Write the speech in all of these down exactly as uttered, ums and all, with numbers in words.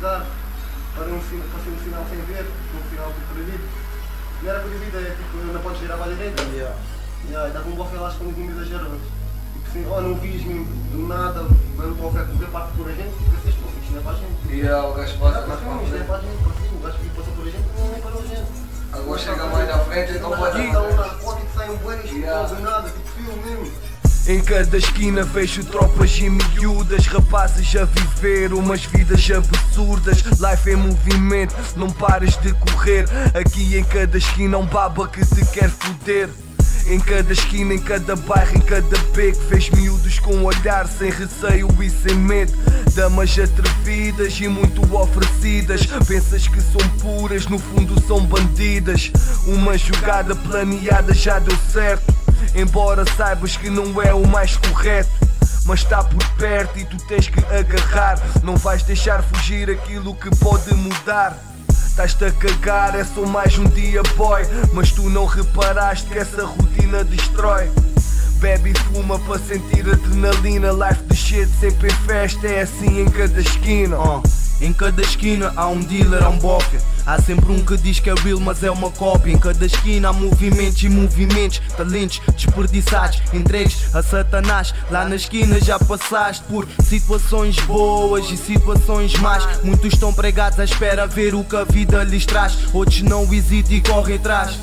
explicar para, um, para ser um sinal sem ver, um sinal tipo proibido. Não era proibido, é tipo, não podes girar para a direita. Yeah. Yeah, dava um bofe lá escondido no meio das ervas. Tipo assim, oh, não vis mesmo nada, mas o bofe é correr para por a gente, porque assim, isto não é para a gente. E yeah, o gajo passa na frente. Isto é para a gente, para si, o gajo que passou por a gente, não é para a gente. Agora chega mais à frente, então pode ir. Dá um narcótico, sai um bué, isto não usa nada, tipo filme mesmo. Em cada esquina vejo tropas e miúdas, rapazes a viver umas vidas absurdas. Life em movimento, não pares de correr. Aqui em cada esquina um baba que te quer foder. Em cada esquina, em cada bairro, em cada beco, vês miúdos com olhar sem receio e sem medo. Damas atrevidas e muito oferecidas, pensas que são puras, no fundo são bandidas. Uma jogada planeada já deu certo, embora saibas que não é o mais correto. Mas está por perto e tu tens que agarrar. Não vais deixar fugir aquilo que pode mudar. Estás-te a cagar, é só mais um dia boy, mas tu não reparaste que essa rotina destrói. Bebe e fuma para sentir adrenalina. Life de shit, sempre em festa, é assim em cada esquina. uh. Em cada esquina há um dealer, há um bofe. Há sempre um que diz que é real, mas é uma cópia. Em cada esquina há movimentos e movimentos, talentos desperdiçados, entregues a Satanás. Lá na esquina já passaste por situações boas e situações más. Muitos estão pregados à espera ver o que a vida lhes traz. Outros não hesitam e correm atrás.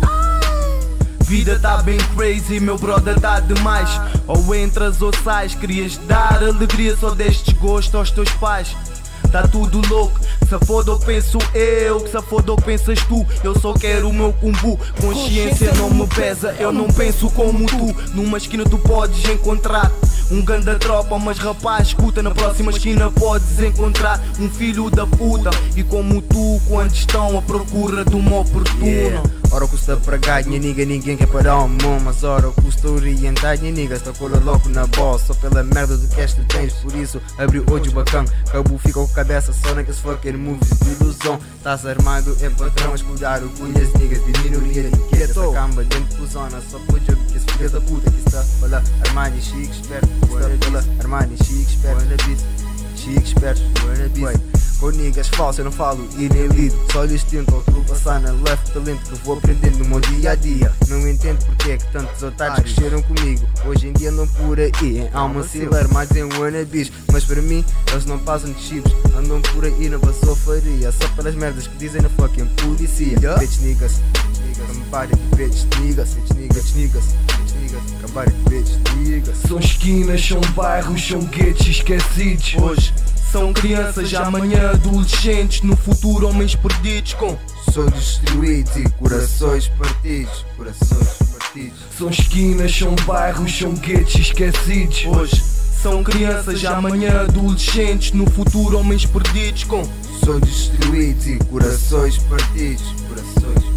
Vida tá bem crazy, meu brother, tá demais. Ou entras ou sais, querias dar alegria, só deste desgosto aos teus pais. Tá tudo louco, se foda o que penso eu, que se foda o que pensas tu. Eu só quero o meu cumbu, consciência não me pesa, eu não penso como tu. Numa esquina tu podes encontrar um ganda tropa, mas rapaz, escuta, na próxima esquina podes encontrar um filho da puta. E como tu, quando estão à procura de uma oportuna. Yeah. Ora custa pagar, minha nigga, ninguém quer parar o mão. Mas ora custa orientar, minha nigga, está cola logo na bola. Só pela merda do que este tens, por isso abre o olho bacana. Cabo fica com a cabeça só naqueles fucking movies de ilusão. Estás armado, é patrão, escudar o cunhas, niggas de minoria de que essa camba dentro da zona. Só pode jogar que esse filho da puta que está pela Armani chique, esperto. Está pela Armani chique, esperto. Chique, esperto, com niggas falsos eu não falo e nem lido. Só lhes tento ultrapassar na left talento que vou aprendendo no meu dia a dia. Não entendo porque é que tantos otários cresceram comigo. Hoje em dia andam por aí em alma cilar, mais em wannabes. Mas para mim eles não passam de chips, andam por aí na vassofaria, só pelas merdas que dizem na fucking polícia. Yeah. Bitch niggas, somebody bitch niggas, bitch niggas, niggas, bitch niggas, somebody bitch niggas. São esquinas, são bairros, são guetos esquecidos. Hoje são crianças, amanhã adolescentes, no futuro homens perdidos com sonhos destruídos e corações partidos, corações partidos. São esquinas, são bairros, são guetos esquecidos. Hoje são crianças, amanhã adolescentes, no futuro homens perdidos com sonhos destruídos e corações partidos, corações